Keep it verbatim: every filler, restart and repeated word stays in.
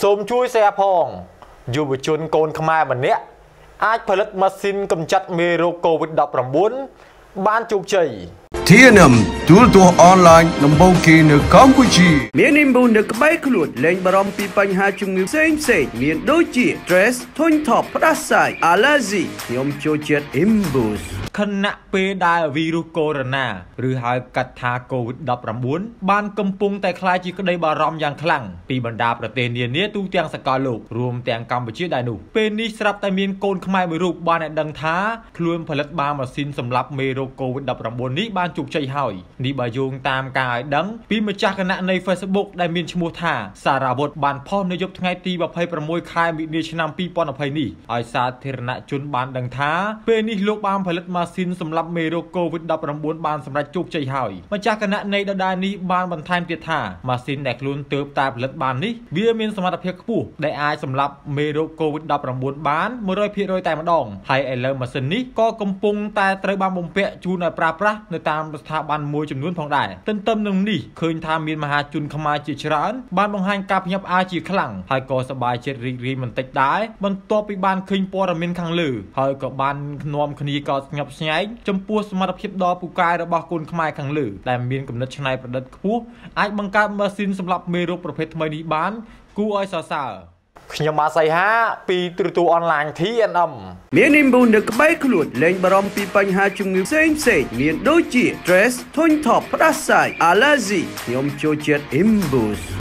សូមជួយแชร์ផងយុវជនកូនខ្មែរម្នាក់អាចផលិតម៉ាស៊ីនកម្ចាត់មេរោគ COVID ដប់ប្រាំបួន បានជោគជ័យที เอ็น เอ็ม ទូរទស្សន៍អនឡាញដំបូងគេនៅកម្ពុជាមាននិមបុនៅក្បែរខ្លួនលែងបារម្ភពីបញ្ហាជំងឺផ្សេងផ្សេងមានដូចជា stress ធុញថប់ផ្ដាសាយ allergy ខ្ញុំចូលចិត្ត Imbus ខណៈពេលដែលវីរុសកូវីដ ឬហៅកាត់ថា COVID ដប់ប្រាំបួន បានកំពុងតែក្លាយជាក្តីបារម្ភយ៉ាងខ្លាំងពីបណ្ដាប្រទេសនានាទូទាំងសកលលោករួមទាំងកម្ពុជាដែរនោះពេលនេះស្រាប់តែមានកូនខ្មែរមួយរូបបានដឹងថាខ្លួនផលិតបានម៉ាស៊ីនសម្រាប់មេរោគ COVID ដប់ប្រាំបួន នេះបានជោគជ័យហើយនេះបើយោងតាមការឲ្យដឹងពីម្ចាស់គណនី Facebook ដែលមានឈ្មោះថាសារវុធបានផុសនៅយប់ថ្ងៃទី ยี่สิบหก ខែមិនិនាឆ្នាំ ยี่สิบยี่สิบ នេះឲ្យសាធារណជនបានដឹងថាពេលនេះលោកបានផលិតម៉ាស៊ីនសម្រាប់មេរោគ COVID ដប់ប្រាំបួន បានសម្រេចជោគជ័យហើយម្ចាស់គណនីដដែលនេះបានបន្ថែមទៀតថាម៉ាស៊ីនដែលខ្លួនទើបតែផលិតបាននេះវាមានសមត្ថភាពខ្ពស់ដែលអាចសម្រាប់មេរោគ COVID ដប់ប្រាំបួន បាន một trăm phần trăm តែម្ដងហើយឥឡូវម៉ាស៊ីននេះក៏កំពុងតែត្រូវបានបំពាក់ជូនឲ្យប្រើប្រាស់នៅតាមស្ថាប័នមួយចំនួនផងដែរទន្ទឹមនឹងនេះឃើញថាមានមហាជនខ្មែរជាច្រើនបានបង្ហាញការភ្ញាក់ផ្អើលជាខ្លាំងហើយក៏សប្បាយចិត្តរីករាយបន្តិចដែរបន្ទាប់ពីបានឃើញព័ត៌មានខាងលើហើយក៏បាននាំគ្នាកោតស្ញប់ស្ញែងចំពោះសមត្ថភាពដ៏ពូកែរបស់កូនខ្មែរខាងលើដែលមានគំនិតច្នៃប្រឌិតខ្ពស់អាចបង្កើតម៉ាស៊ីនសម្រាប់មេរោគប្រភេទថ្មីនេះបានគួរឲ្យសរសើរខ្ញុំបាទសៃហាពីទូរទស្សន៍អនឡាញ ที เอ็น เอ็ม មាននិមបុនៅក្បែរខ្លួនលែងបារម្ភពីបញ្ហាជំងឺផ្សេងផ្សេងមានដូចជា stress ធុញថប់ផ្ដាសាយ allergy ខ្ញុំចូលចិត្ត Imbus